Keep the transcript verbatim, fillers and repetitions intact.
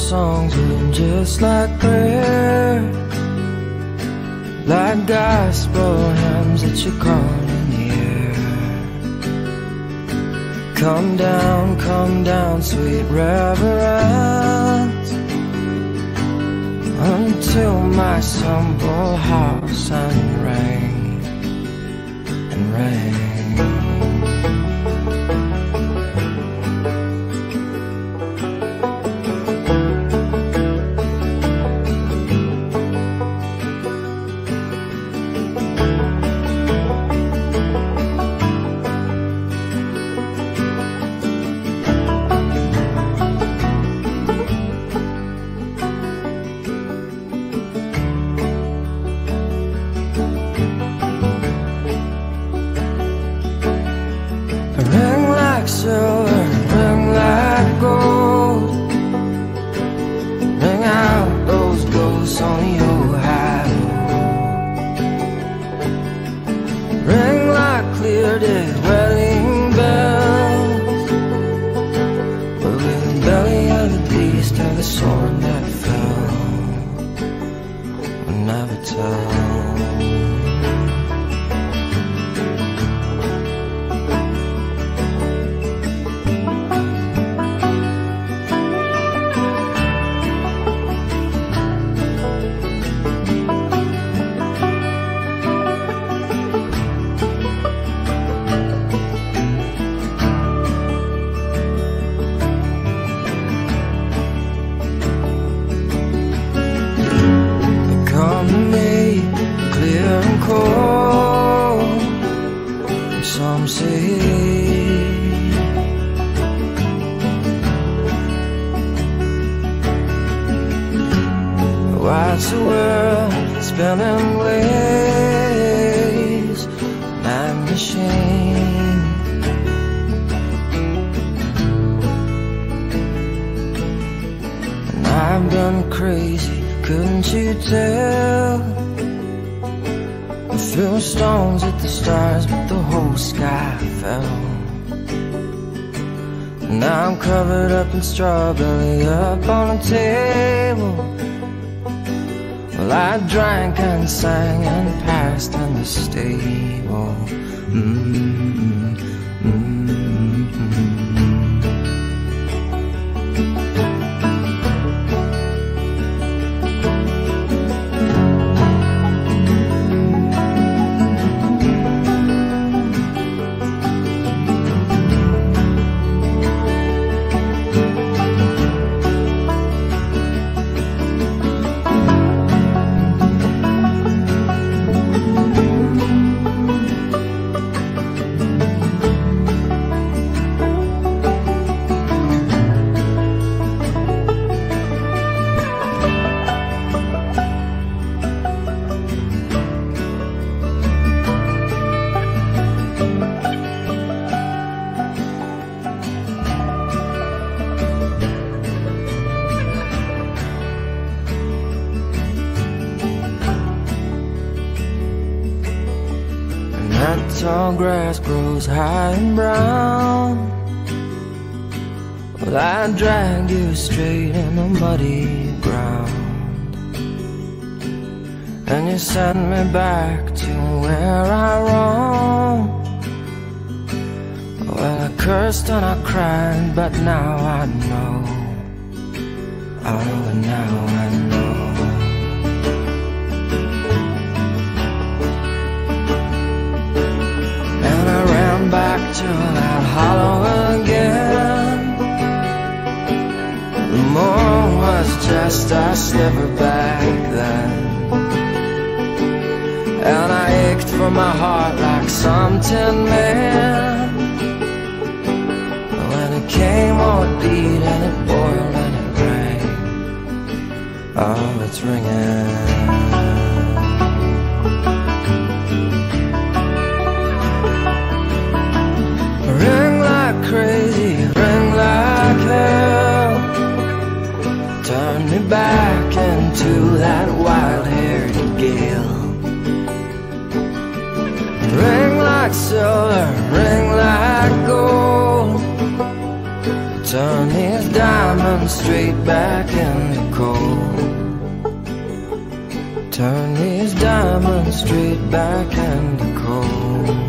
songs were just like prayer, like gospel hymns that you caught in the air. Come down, come down, sweet reverence, until my simple house and rain and rain. Ring like silver, ring like gold, ring out those ghosts on the old highroad. Ring like clear day wedding bells, but with the belly of the beast or the sword that fell, we'll never tell. Some say why's the world spinning ways like machine? And I've been crazy, couldn't you tell? Threw stones at the stars, but the whole sky fell. Now I'm covered up in strawberry up on a table. Well, I drank and sang and passed in the stable. Mm-hmm. Mm-hmm. That tall grass grows high and brown. Well, I dragged you straight in the muddy ground, and you sent me back to where I roamed. Well, I cursed and I cried, but now I know. Oh, and now I know. Back to that hollow again. The moon was just a sliver back then, and I ached for my heart like some tin man. When it came on it beat and it boiled and it rang. Oh, it's ringing. Ring like crazy, ring like hell. Turn me back into that wild-haired gale. Ring like silver, ring like gold. turn these diamonds straight back into coal. Turn these diamonds straight back into coal.